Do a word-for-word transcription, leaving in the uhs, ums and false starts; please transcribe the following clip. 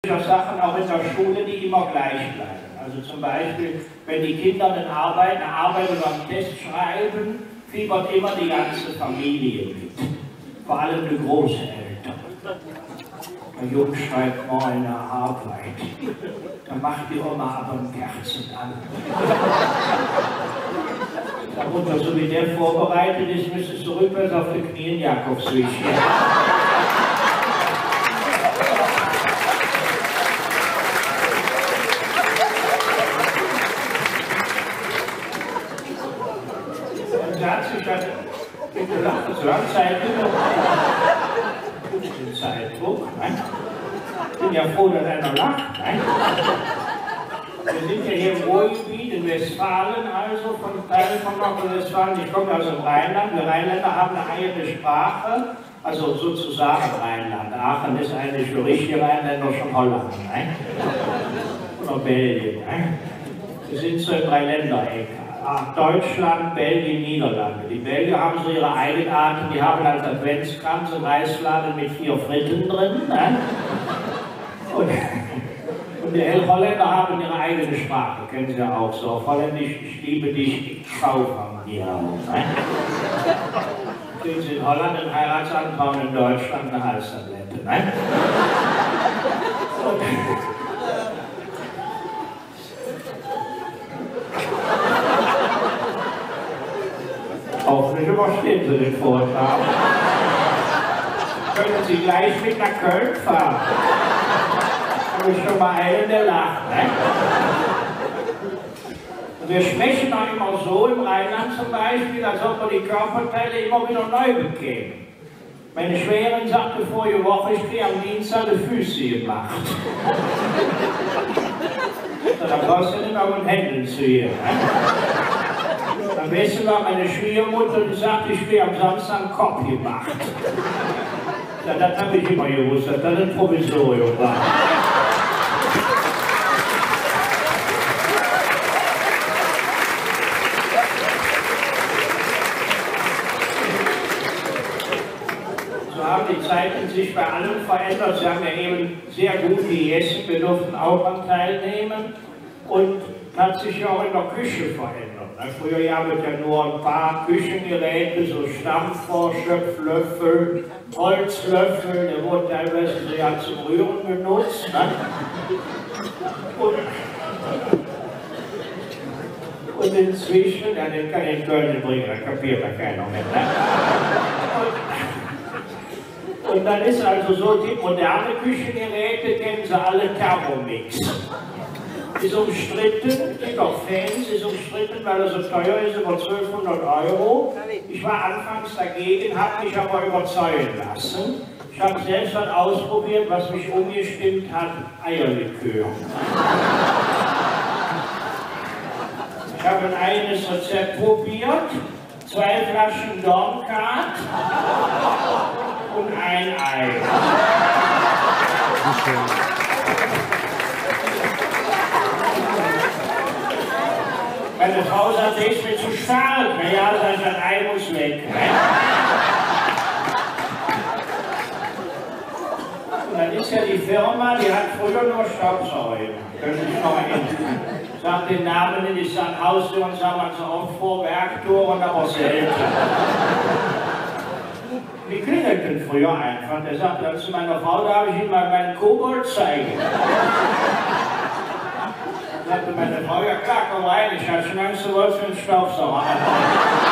Sachen auch in der Schule, die immer gleich bleiben. Also zum Beispiel, wenn die Kinder eine Arbeit, eine Arbeit oder einen Test schreiben, fiebert immer die ganze Familie mit. Vor allem die Großeltern. Der Junge schreibt mal eine Arbeit. Dann macht die Oma aber ein Kerzen an. Darunter, so wie der vorbereitet ist, müsstest du rückwärts auf den Knien Jakobsweg stehen. Bitte lacht es lang, Zeit den Zeitdruck. Ich bin ja froh, dass einer lacht. Nein? Wir sind ja hier im Ruhrgebiet, in Westfalen, also von Teil von Nordrhein-Westfalen. Ich komme aus dem Rheinland. Wir Rheinländer haben eine eigene Sprache, also sozusagen Rheinland. Aachen ist eigentlich für richtige Rheinländer schon Holland. Nein? Oder Belgien. Nein? Wir sind so im Dreiländereck. Deutschland, Belgien, Niederlande. Die Belgier haben so ihre Eigenarten, die haben als Adventskranz eine Reisflade mit vier Fritten drin. Ne? Und, und die Holländer haben ihre eigene Sprache, kennen sie ja auch so. Auf Holländisch, ich liebe dich, ich schau von dir auf. Ne? Kriegen sie in Holland einen Heiratsantrag, in Deutschland eine Halstablette. Ne? Und, hoffentlich überstehen Sie den Vortrag. Können Sie gleich mit nach Köln fahren? Habe ich schon mal einen, der lacht. Ne? Wir sprechen auch immer so im Rheinland zum Beispiel, als ob wir die Körperteile immer wieder neu bekämen. Meine Schwägerin sagte vorige Woche, ich kriege am Dienstag die Füße gemacht. So, da brauchst du nicht mehr mit Händen zu ihr. Ne? Am besten war meine Schwiegermutter, die sagte, ich kriege am Samstag einen Kopf gemacht. Ja, das habe ich immer gewusst, dass das ein Provisorium war. So haben die Zeiten sich bei allem verändert. Sie haben ja eben sehr gut wie Essen, wir durften auch daran teilnehmen. Und hat sich ja auch in der Küche verändert. Früher gab es ja nur ein paar Küchengeräte, so Stampfer, Schöpflöffel, Holzlöffel, der wurde teilweise ja zum Rühren benutzt. Ne? Und, und inzwischen, ja, den kann ich in Köln bringen, da kapiert ja keiner mehr. Ne? Und, und dann ist also so, die moderne Küchengeräte kennen sie alle Thermomix. Ist umstritten, gibt auch Fans, ist umstritten, weil er so teuer ist, über zwölfhundert Euro. Ich war anfangs dagegen, habe mich aber überzeugen lassen. Ich habe selbst was ausprobiert, was mich umgestimmt hat, Eierlikör. Ich habe ein eigenes Rezept probiert, zwei Flaschen Dornkat und ein Ei. Meine Frau sagt, der ist mir zu stark. Na ja, sein Ei muss weg. Ne? Und dann ist ja die Firma, die hat früher nur Staubsauger. Können Sie sich noch erinnern? Ich sage den Namen nicht, ich sage Haustüren, sagen wir so oft vor, Werktoren, aber selten. Die klingelten früher einfach. Der sagte dann zu meiner Frau, da habe ich Ihnen mal meinen Kobold zeigen. Sagte meine Frau, ja klar, komm rein, ich hatte schon Angst, du wolltest für einen Staubsauger haben.